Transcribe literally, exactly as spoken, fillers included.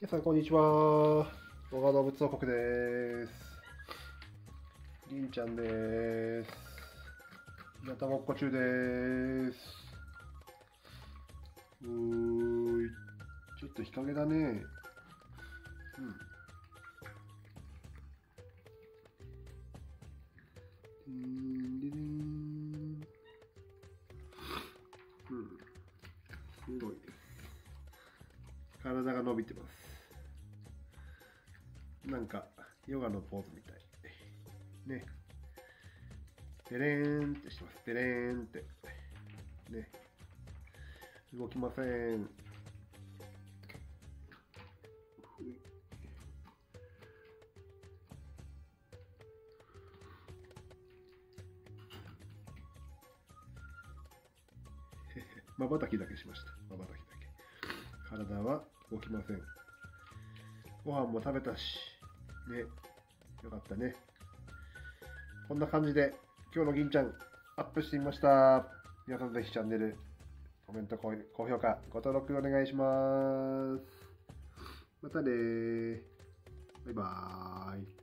皆さん、こんにちは。動画動物王国です。りんちゃんです。ひなたぼっこ中です。うーい。ちょっと日陰だね。うん。でんででん。うん。すごいです。体が伸びてます。なんか、ヨガのポーズみたい。ね。デレーンってしてます。デレーンって。ね。動きません。まばたきだけしました。まばたきだけ。体は動きません。ご飯も食べたし、ね。よかったね。こんな感じで、今日の銀ちゃん、アップしてみました。皆さんぜひチャンネル、コメント、高評価、ご登録お願いします。またねー。バイバーイ。